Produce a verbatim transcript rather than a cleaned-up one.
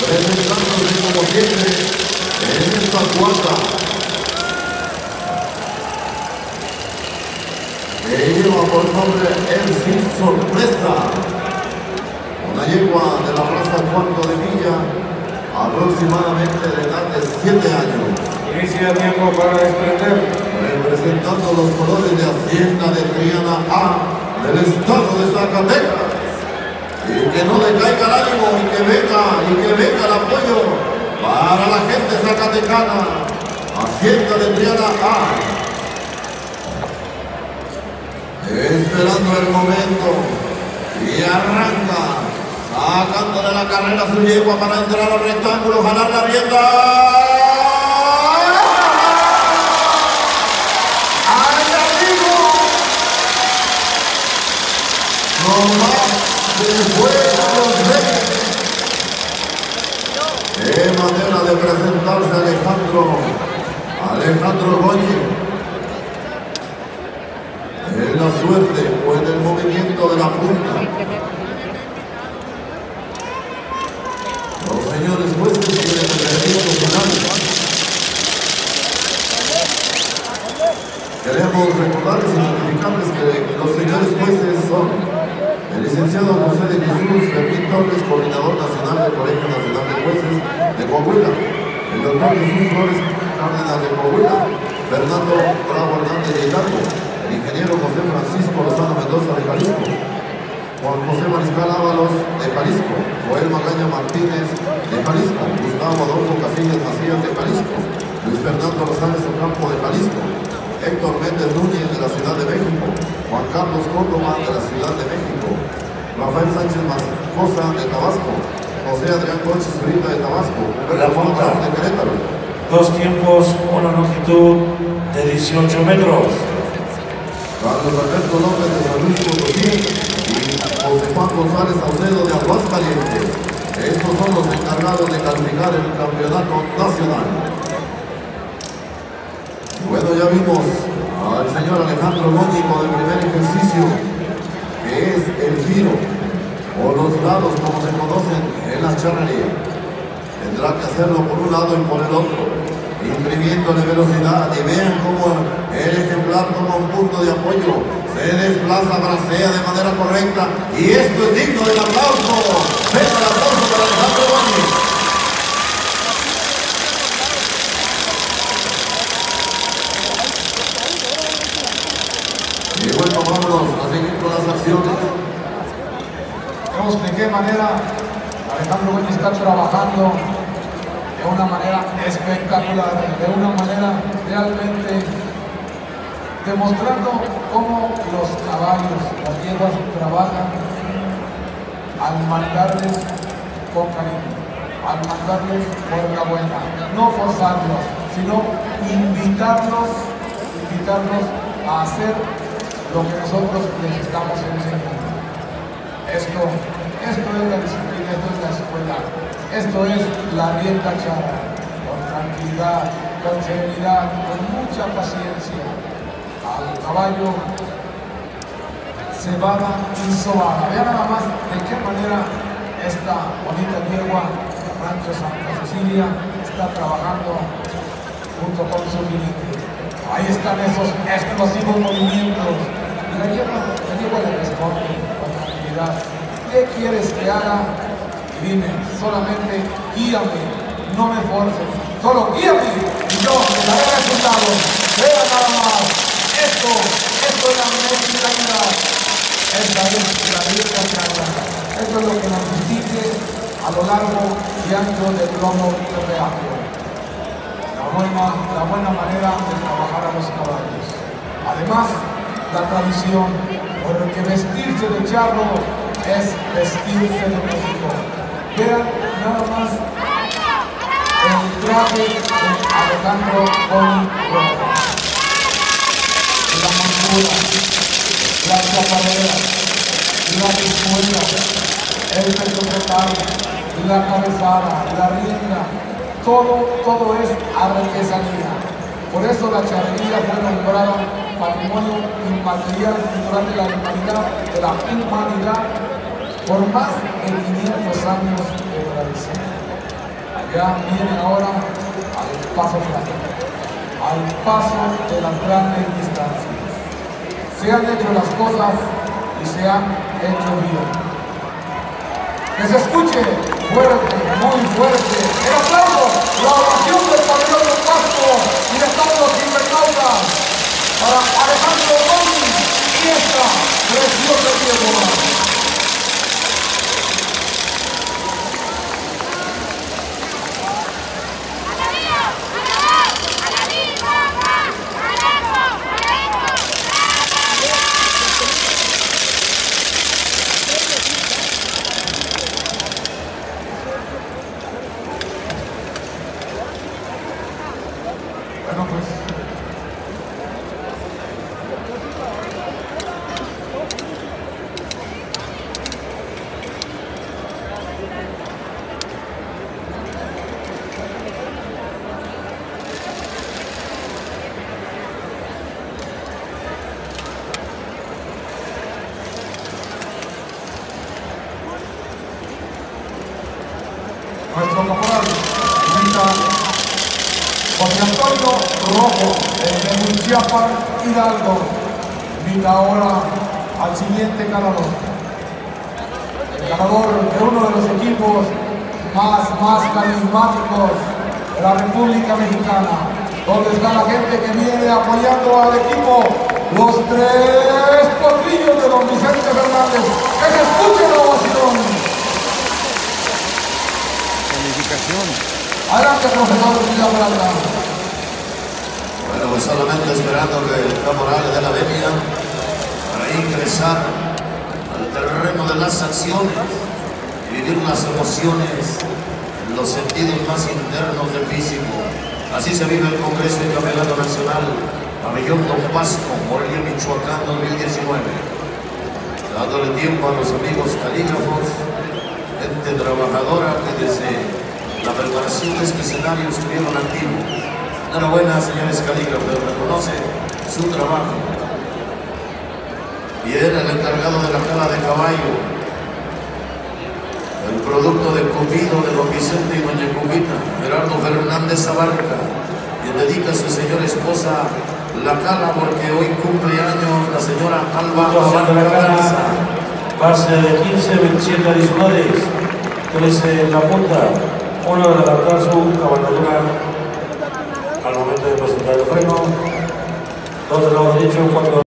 presentándose como siempre en esta cuarta, que lleva por nombre El Sin Sorpresa, una yegua de la raza Cuarto de Villa, aproximadamente de edad de siete años. Inicia tiempo para desprender. Representando los colores de Hacienda de Triana A del estado de Zacatecas. Y que no le caiga el ánimo, y que venga, y que venga el apoyo para la gente zacatecana. Hacienda de Triana A. Esperando el momento. Y arranca. Sacándole la carrera a su yegua para entrar al rectángulo, jalar la rienda. Qué manera de presentarse Alejandro Alejandro Goñi en la suerte o en el movimiento de la punta. Los señores jueces tienen el veredicto final. Queremos recordarles y notificarles que los señores jueces son el licenciado José de Jesús Fermín Torres, coordinador nacional del Colegio Nacional de Jueces de Coahuila, el doctor Jesús Flores Cárdenas de Coahuila, Fernando Bravo Hernández de Hidalgo, el ingeniero José Francisco Lozano Mendoza de Jalisco, Juan José Mariscal Ábalos de Jalisco, Joel Magaña Martínez de Jalisco, Gustavo Adolfo Casillas Macías de Jalisco, Luis Fernando Rosales Ocampo de Jalisco, Héctor Méndez Núñez de la Ciudad de México, Juan Carlos Córdoba de la Ciudad de México, Rafael Sánchez Mascosa de Tabasco, José Adrián Conchi Zurita de Tabasco, La Punta de Querétaro. Dos tiempos, una longitud de dieciocho metros. Carlos Alberto López de San Luis Potosí y José Juan González Saucedo de Aguascalientes. Estos son los encargados de calificar el campeonato nacional. Bueno, ya vimos al señor Alejandro Goñi con el primer ejercicio, que es el giro, o los lados como se conocen en la charrería. Tendrá que hacerlo por un lado y por el otro, imprimiéndole velocidad, y vean cómo el ejemplar toma un punto de apoyo, se desplaza, bracea de manera correcta, y esto es digno del aplauso. Venga el aplauso para Alejandro Goñi. Y bueno, vámonos a seguir con las acciones. Vemos de qué manera Alejandro Goñi está trabajando de una manera espectacular, de una manera realmente demostrando cómo los caballos, las yeguas trabajan al mandarles con cariño, al mandarles por la buena, no forzarlos, sino invitarlos, invitarlos a hacer lo que nosotros les estamos enseñando. Esto, esto es la disciplina, esto es la escuela, esto es la rienda charra, con tranquilidad, con serenidad, con mucha paciencia. Al caballo cebada y sobada. Vean nada más de qué manera esta bonita yegua de Rancho Santa Cecilia está trabajando junto con su jinete. Ahí están esos explosivos movimientos. Y la yegua, la yegua le responde con tranquilidad. ¿Qué quieres que haga? Y dime, solamente guíame, no me forces, solo guíame y yo te daré resultados. Vean nada más, esto, esto es la mexicanidad, esta es la rienda charra. Esto es lo que nos distingue a lo largo y ancho del lomo terráqueo. La buena, la buena manera de trabajar a los caballos. Además, la tradición, porque vestirse de charro es vestirse de México. Vean nada más el traje de Alejandro Goñi Rojo. La montura, la chaparrera, la escuela, el petropetal, la cabezada, la rienda, todo, todo es artesanía. Por eso la charrería fue nombrada Patrimonio Inmaterial Cultural de la Humanidad, de la humanidad, por más de quinientos años de tradición. Ya viene ahora al paso grande, al paso de las grandes distancias. Se han hecho las cosas y se han hecho bien. Que se escuche fuerte, muy fuerte, el aplauso, la oración del pabellón del Pasto y de todos los internautas para Alejandro Gómez y esta preciosa pieza. Bueno, pues nuestro caporal invita José Antonio Rojo, de Municiapa Hidalgo, invita ahora al siguiente ganador. El ganador de uno de los equipos más, más carismáticos de la República Mexicana, donde está la gente que viene apoyando al equipo, los tres potrillos de don Vicente Fernández. ¡Que se escuche la ovación! Calificación. Adelante, profesor Villa Peralta. Bueno, pues solamente esperando que el caporal le dé la venia para ingresar al terreno de las acciones y vivir las emociones en los sentidos más internos del físico. Así se vive el Congreso y Campeonato Nacional Pabellón Don Pasco, Morelia, Michoacán dos mil diecinueve. Dándole tiempo a los amigos calígrafos, gente trabajadora que desde la preparación de este escenario estuvieron activos. Enhorabuena, señores calígrafos, reconoce su trabajo. Y era el encargado de la cala de caballo, el producto de comido de don Vicente y doña Cubita, Gerardo Fernández Abarca, quien dedica a su señora esposa la cala porque hoy cumple años la señora Alba Garza. Base de quince, veintisiete adicionales, trece en la punta. Uno de levantar su cabalgadura al momento de presentar el freno, dos de lado derecho, cuatro